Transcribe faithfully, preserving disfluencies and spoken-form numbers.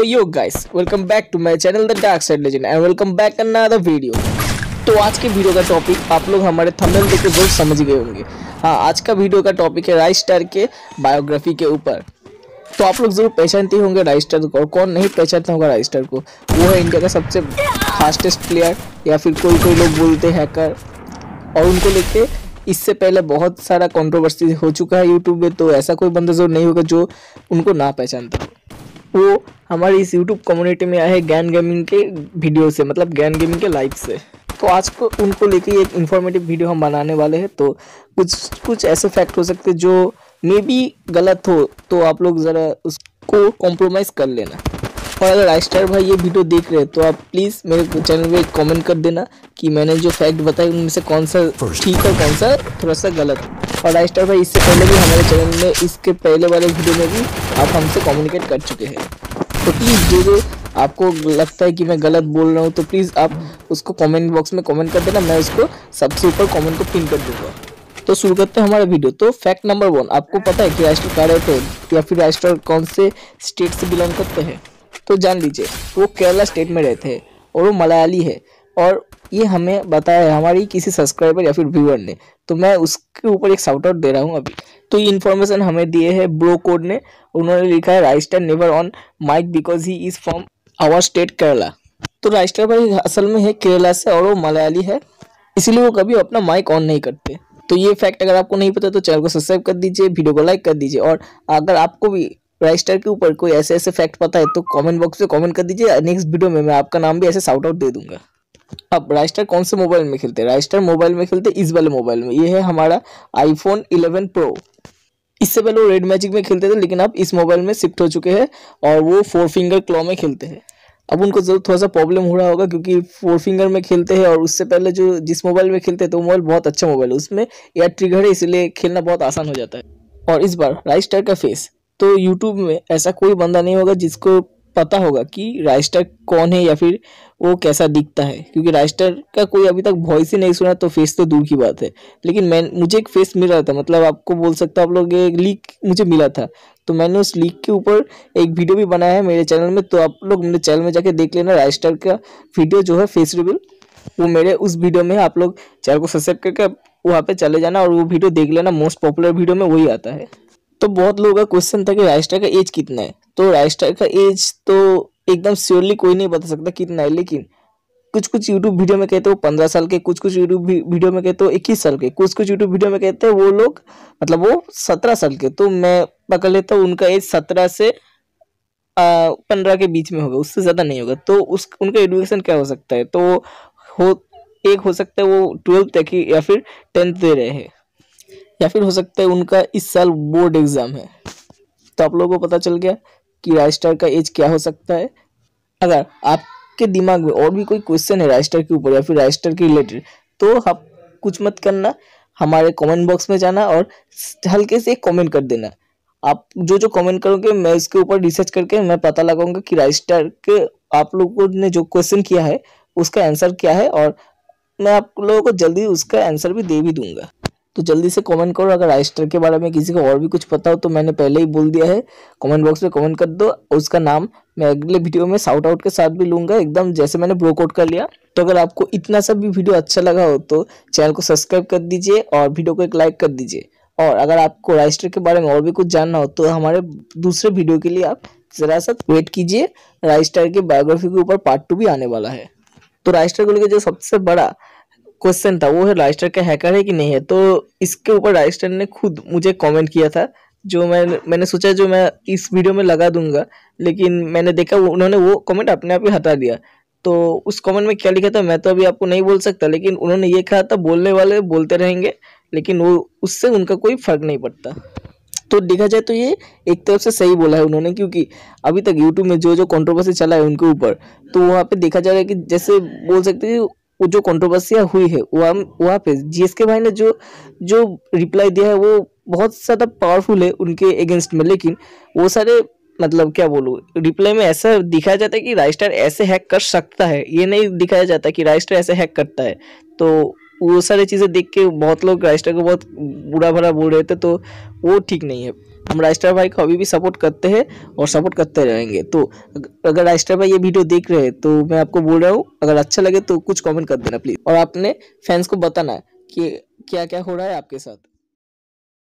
Yo guys, welcome back to my channel the dark side legend and welcome back another video. तो आज के video का topic आप लोग हमारे थंबनेल देख के जरूर समझ गए होंगे। हाँ, आज का वीडियो का टॉपिक है राइस्टार के बायोग्राफी के ऊपर। तो आप लोग जरूर पहचानते होंगे राइस्टार को, और कौन नहीं पहचानता होगा राइस्टार को। वो है इंडिया का सबसे फास्टेस्ट प्लेयर, या फिर कोई कोई लोग बोलते हैं हैकर। और उनको लेके इससे पहले बहुत सारा कंट्रोवर्सी हो चुका है यूट्यूब में, तो ऐसा कोई बंदा जरूर नहीं होगा जो उनको ना पहचानता हो। वो हमारी इस यूट्यूब कम्युनिटी में आए हैं ज्ञान गेमिंग के वीडियो से, मतलब ज्ञान गेमिंग के लाइव से। तो आज को उनको लेके एक इन्फॉर्मेटिव वीडियो हम बनाने वाले हैं। तो कुछ कुछ ऐसे फैक्ट हो सकते हैं जो मे बी गलत हो, तो आप लोग ज़रा उसको कॉम्प्रोमाइज़ कर लेना। और अगर राइस्टार भाई ये वीडियो देख रहे हैं तो आप प्लीज़ मेरे चैनल में कमेंट कर देना कि मैंने जो फैक्ट बताए उनमें से कौन सा ठीक है, कौन सा थोड़ा सा गलत है। और राइस्टार भाई इससे पहले भी हमारे चैनल में इसके पहले वाले वीडियो में भी आप हमसे कम्युनिकेट कर चुके हैं। तो प्लीज़ जो जो आपको लगता है कि मैं गलत बोल रहा हूँ तो प्लीज़ आप उसको कमेंट बॉक्स में कमेंट कर देना, मैं उसको सबसे ऊपर कमेंट को पिन कर दूँगा। तो शुरू करते हैं हमारा वीडियो। तो फैक्ट नंबर वन, आपको पता है कि राइस्टार कहाँ रहते हैं या फिर राइस्टार कौन से स्टेट से बिलोंग करते हैं? तो जान लीजिए, वो केरला स्टेट में रहते हैं और वो मलयाली है। और ये हमें बताया है हमारी किसी सब्सक्राइबर या फिर व्यूअर ने, तो मैं उसके ऊपर एक शाउट आउट दे रहा हूँ अभी। तो ये इन्फॉर्मेशन हमें दिए है ब्रो कोड ने। उन्होंने लिखा है Raistar never on mic because he is from our state Kerala. तो राइस्टार भाई असल में है केरला से और वो मलयाली है, इसीलिए वो कभी अपना माइक ऑन नहीं करते। तो ये फैक्ट अगर आपको नहीं पता तो चैनल को सब्सक्राइब कर दीजिए, वीडियो को लाइक कर दीजिए। और अगर आपको भी राइस्टार के ऊपर कोई ऐसे ऐसे फैक्ट पता है तो कमेंट बॉक्स में कमेंट कर दीजिए, नेक्स्ट वीडियो में मैं आपका नाम भी ऐसे शाउट आउट दे दूंगा। अब राइस्टार कौन से मोबाइल में खेलते हैं? राइस्टार मोबाइल में खेलते हैं इस वाले मोबाइल में, ये है हमारा आईफोन इलेवन प्रो। इससे पहले वो रेड मैजिक में खेलते थे, लेकिन अब इस मोबाइल में शिफ्ट हो चुके हैं और वो फोर फिंगर क्लॉ में खेलते हैं। अब उनको जरूर थोड़ा सा प्रॉब्लम हो रहा होगा क्योंकि फोर फिंगर में खेलते हैं, और उससे पहले जो जिस मोबाइल में खेलते हैं तो मोबाइल बहुत अच्छा मोबाइल है, उसमें एयर ट्रिगर है, इसलिए खेलना बहुत आसान हो जाता है। और इस बार राइस्टार का फेस, तो यूट्यूब में ऐसा कोई बंदा नहीं होगा जिसको पता होगा कि राइस्टार कौन है या फिर वो कैसा दिखता है, क्योंकि राइस्टार का कोई अभी तक वॉइस ही नहीं सुना, तो फेस तो दूर की बात है। लेकिन मैं मुझे एक फेस मिल रहा था, मतलब आपको बोल सकता आप लोग एक लीक मुझे मिला था, तो मैंने उस लीक के ऊपर एक वीडियो भी बनाया है मेरे चैनल में। तो आप लोग मेरे चैनल में जाके देख लेना, राइस्टार का वीडियो जो है फेस रिवील, वो मेरे उस वीडियो में। आप लोग चैनल को सब्सक्राइब करके वहाँ पे चले जाना और वो वीडियो देख लेना, मोस्ट पॉपुलर वीडियो में वही आता है। तो बहुत लोगों का क्वेश्चन था कि राइस्टार का एज कितना है। तो राइस्टार का एज तो एकदम श्योरली कोई नहीं बता सकता कितना है, लेकिन कुछ कुछ यूट्यूब वीडियो में कहते हैं वो पंद्रह साल के, कुछ कुछ यूट्यूब वीडियो में कहते हैं वो इक्कीस साल के, कुछ कुछ यूट्यूब वीडियो में कहते हैं वो लोग मतलब वो सत्रह साल के। तो मैं पकड़ लेता हूँ उनका एज सत्रह से पंद्रह के बीच में होगा, उससे ज़्यादा नहीं होगा। तो उस उनका एजुकेशन क्या हो सकता है? तो हो एक हो सकता है वो ट्वेल्थ तक ही या फिर टेंथ दे रहे हैं, या फिर हो सकता है उनका इस साल बोर्ड एग्जाम है। तो आप लोगों को पता चल गया कि राइस्टार का एज क्या हो सकता है। अगर आपके दिमाग में और भी कोई क्वेश्चन है राइस्टार के ऊपर या फिर राइस्टार के रिलेटेड, तो आप कुछ मत करना, हमारे कमेंट बॉक्स में जाना और हल्के से कमेंट कर देना। आप जो जो कमेंट करोगे मैं इसके ऊपर रिसर्च करके मैं पता लगाऊंगा कि राइस्टार के आप लोगों ने जो क्वेश्चन किया है उसका आंसर क्या है, और मैं आप लोगों को जल्दी उसका आंसर भी दे भी दूंगा। तो जल्दी से कमेंट करो। अगर राइस्टार के बारे में किसी को और भी कुछ पता हो तो मैंने पहले ही बोल दिया है, कमेंट बॉक्स में कमेंट कर दो, उसका नाम मैं अगले वीडियो में शाउट आउट के साथ भी लूंगा, एकदम जैसे मैंने ब्रो कोड कर लिया। तो अगर आपको इतना सब भी वीडियो अच्छा लगा हो तो चैनल को सब्सक्राइब कर दीजिए और वीडियो को एक लाइक कर दीजिए। और अगर आपको राइस्टार के बारे में और भी कुछ जानना हो तो हमारे दूसरे वीडियो के लिए आप जरा सा वेट कीजिए, राइस्टार के बायोग्राफी के ऊपर पार्ट टू भी आने वाला है। तो राइस्टार को लेकर जो सबसे बड़ा क्वेश्चन था वो है राइस्टार का हैकर है कि नहीं है। तो इसके ऊपर राइस्टार ने खुद मुझे कमेंट किया था, जो मैं मैंने सोचा जो मैं इस वीडियो में लगा दूंगा, लेकिन मैंने देखा वो उन्होंने वो कमेंट अपने आप ही हटा दिया। तो उस कमेंट में क्या लिखा था मैं तो अभी आपको नहीं बोल सकता, लेकिन उन्होंने ये कहा था बोलने वाले बोलते रहेंगे, लेकिन वो उससे उनका कोई फर्क नहीं पड़ता। तो देखा जाए तो ये एक तरफ से सही बोला है उन्होंने, क्योंकि अभी तक यूट्यूब में जो जो कंट्रोवर्सी चला है उनके ऊपर, तो वहाँ पे देखा जा रहा है कि जैसे बोल सकते हैं वो जो कंट्रोवर्सियाँ हुई है वहाँ वहाँ पे जीएसके भाई ने जो जो रिप्लाई दिया है वो बहुत ज़्यादा पावरफुल है उनके अगेंस्ट में। लेकिन वो सारे मतलब क्या बोलूँ, रिप्लाई में ऐसा दिखाया जाता है कि राइस्टार ऐसे हैक कर सकता है, ये नहीं दिखाया जाता कि राइस्टार ऐसे हैक करता है। तो वो सारी चीज़ें देख के बहुत लोग राइस्टार को बहुत बुरा भरा बोल रहे थे, तो वो ठीक नहीं है। हम राइस्टार भाई को अभी भी सपोर्ट करते हैं और सपोर्ट करते रहेंगे। तो अगर राइस्टार भाई ये वीडियो देख रहे हैं तो मैं आपको बोल रहा हूँ, अगर अच्छा लगे तो कुछ कमेंट कर देना प्लीज़, और अपने फैंस को बताना कि क्या क्या हो रहा है आपके साथ।